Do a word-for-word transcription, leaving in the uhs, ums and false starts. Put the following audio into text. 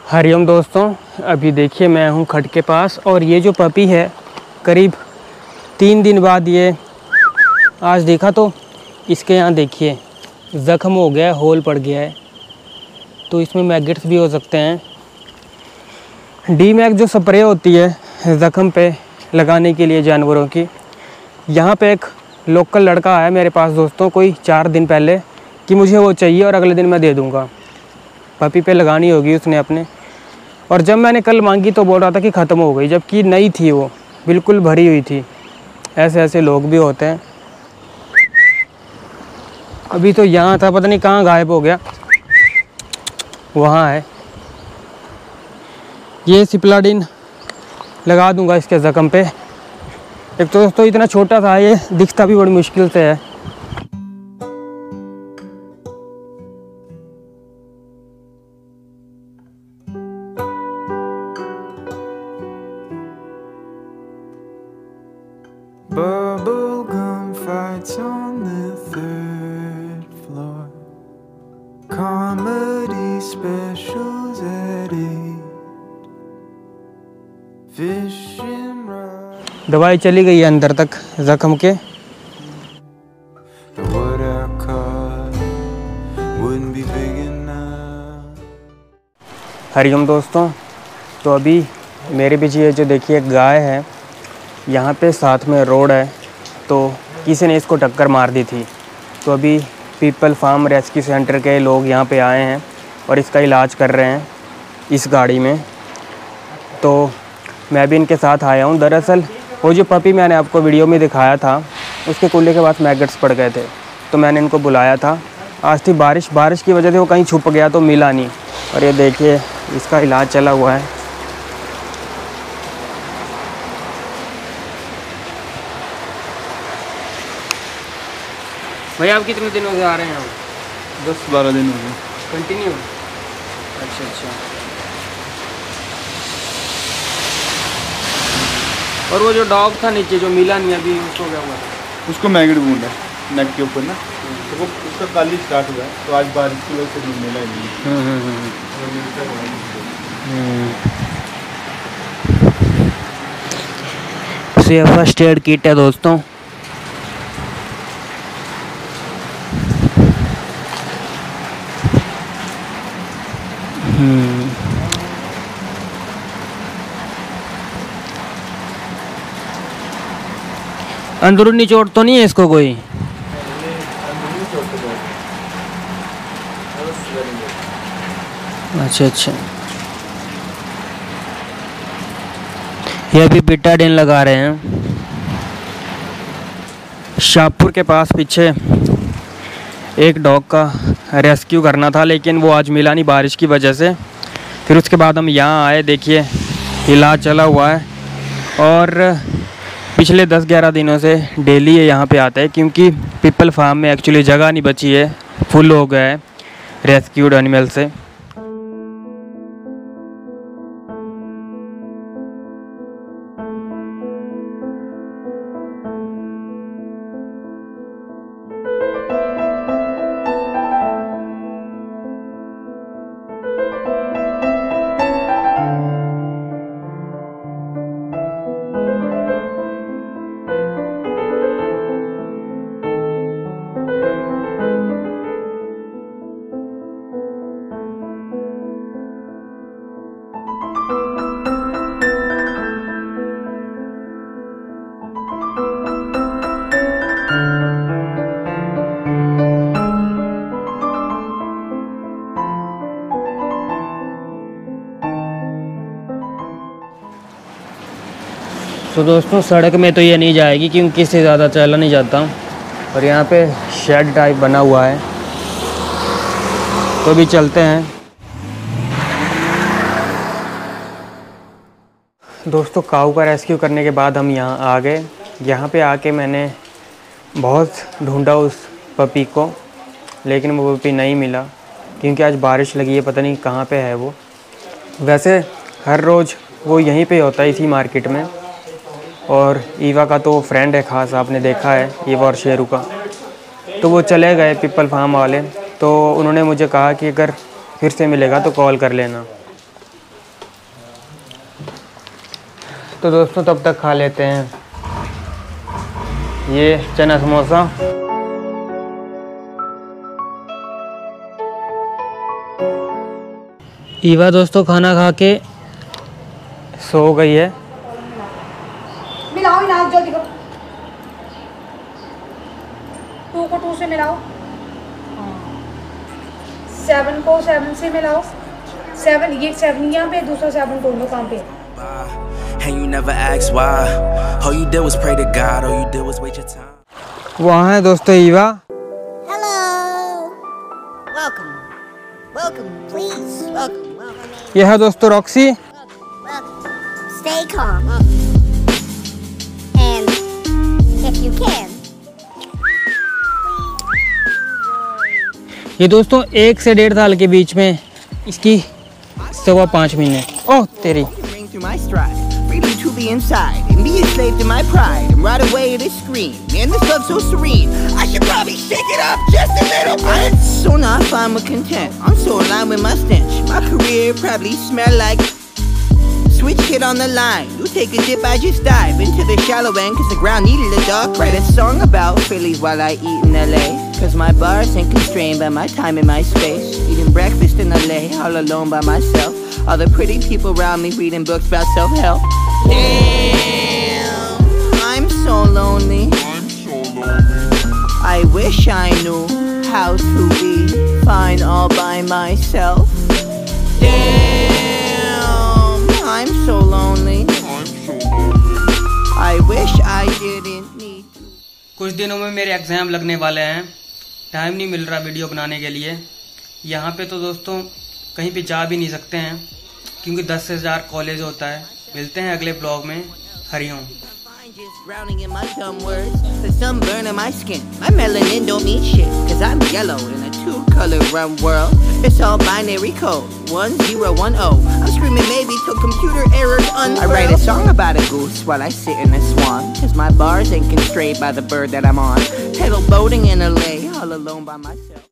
हरिओम दोस्तों, अभी देखिए मैं हूँ खट के पास और ये जो पपी है करीब तीन दिन बाद ये आज देखा तो इसके यहाँ देखिए ज़ख्म हो गया है, होल पड़ गया है, तो इसमें मैगेट्स भी हो सकते हैं। डी मैक जो स्प्रे होती है ज़ख्म पे लगाने के लिए जानवरों की, यहाँ पे एक लोकल लड़का आया मेरे पास दोस्तों कोई चार दिन पहले कि मुझे वो चाहिए और अगले दिन मैं दे दूँगा, पपी पे लगानी होगी उसने अपने। और जब मैंने कल मांगी तो बोल रहा था कि ख़त्म हो गई, जबकि नई थी, वो बिल्कुल भरी हुई थी। ऐसे ऐसे लोग भी होते हैं। अभी तो यहाँ था, पता नहीं कहाँ गायब हो गया। वहाँ है। ये सिप्लाडिन लगा दूँगा इसके ज़ख्म पे। एक तो दोस्तों इतना छोटा था, ये दिखता भी बड़ी मुश्किल से है। Bubblegum fights on the third floor. Comedy specials at eight. Fishing rod. दवाई चली गई है अंदर तक ज़ख्म के। What I caught wouldn't be big enough. Hariom दोस्तों, तो अभी मेरे पीछे ये जो देखिए गाय है, यहाँ पे साथ में रोड है, तो किसी ने इसको टक्कर मार दी थी। तो अभी पीपल फार्म रेस्क्यू सेंटर के लोग यहाँ पे आए हैं और इसका इलाज कर रहे हैं इस गाड़ी में। तो मैं भी इनके साथ आया हूँ। दरअसल वो जो पपी मैंने आपको वीडियो में दिखाया था, उसके कूल्हे के पास मैगट्स पड़ गए थे, तो मैंने इनको बुलाया था। आज थी बारिश बारिश की वजह से वो कहीं छुप गया तो मिला नहीं। और ये देखिए इसका इलाज चला हुआ है। भैया आप कितने दिनों से आ रहे हैं यहाँ? दस बारह दिन हो गए कंटिन्यू। अच्छा अच्छा। और वो जो डॉग था नीचे जो मिला नहीं अभी, उसको क्या हुआ? उसको मैगेट वुंड है नेक के ऊपर ना, तो वो उसका कल ही स्टार्ट हुआ है, तो आज बारिश की वजह से मिला ही नहीं। तो ये फर्स्ट एड किट है दोस्तों। हम्म अंदरूनी चोट तो नहीं है इसको कोई? अच्छा अच्छा। ये अभी बिटाडिन लगा रहे हैं। शाहपुर के पास पीछे एक डॉग का रेस्क्यू करना था, लेकिन वो आज मिला नहीं बारिश की वजह से। फिर उसके बाद हम यहाँ आए, देखिए इलाज चला हुआ है। और पिछले दस ग्यारह दिनों से डेली ये यहाँ पे आता है, क्योंकि पीपल फार्म में एक्चुअली जगह नहीं बची है, फुल हो गया है रेस्क्यूड एनिमल से। तो दोस्तों सड़क में तो ये नहीं जाएगी, क्योंकि इससे ज़्यादा चला नहीं जाता। और यहाँ पे शेड टाइप बना हुआ है, तो भी चलते हैं। दोस्तों काऊ का रेस्क्यू करने के बाद हम यहाँ आ गए। यहाँ पे आके मैंने बहुत ढूंढा उस पपी को, लेकिन वो पपी नहीं मिला, क्योंकि आज बारिश लगी है, पता नहीं कहाँ पे है वो। वैसे हर रोज़ वो यहीं पे होता है, इसी मार्केट में। और ईवा का तो फ्रेंड है ख़ास, आपने देखा है ईवा और शेरू का। तो वो चले गए पीपल फार्म वाले, तो उन्होंने मुझे कहा कि अगर फिर से मिलेगा तो कॉल कर लेना। तो दोस्तों तब तक खा लेते हैं ये चना समोसा। ईवा दोस्तों खाना खा के सो गई है। मिलाओ इनाम जल्दी करो, टू को टू से मिलाओ, सेवन को सेवन से मिलाओ, सेवन ये सेवन यहाँ पे, दूसरा सेवन को लो कहाँ पे। And you never asked why. All you did was pray to God. All you did was wait your time. वहाँ है दोस्तों Eva. Hello. Welcome. Welcome, please. Welcome. Welcome. यह है दोस्तों Roxy. Welcome. Stay calm. And if you can. ये दोस्तों एक से डेढ़ साल के बीच में इसकी सवा पाँच महीने। ओह तेरी। Ring through my stride, freedom to be inside and be a slave to my pride and right away to scream. Man, this love's so serene. I should probably shake it up just a little bit. I'm so not fine with content. I'm so aligned with my stench. My career probably smell like switch hit on the line. You take a dip, I just dive into the shallow end cause the ground needed a duck. Write a song about Phillies while I eat in L A. Cause my bars ain't constrained by my time and my space. Eating breakfast in L A, all alone by myself. All the pretty people around me reading books about self-help. Damn, I'm so lonely. I'm so lonely. I wish I knew how to be fine all by myself. Damn, I'm so lonely. I'm so lonely. I wish I didn't need to. कुछ दिनों में मेरे exam लगने वाले हैं, time नहीं मिल रहा video बनाने के लिए। यहाँ पे तो दोस्तों कहीं पे जा भी नहीं सकते हैं क्योंकि दस हज़ार कॉलेज होता है। मिलते हैं अगले ब्लॉग में। Hariom. Just drowning in my dumb words, the sunburn in my skin. My melanin don't mean shit, cause I'm yellow in a two-color run world. It's all binary code, one zero one oh. I'm screaming maybe till computer errors unfurl. I write a song about a goose while I sit in a swan, cause my bars ain't constrained by the bird that I'm on. Pedal boating in L A, all alone by myself.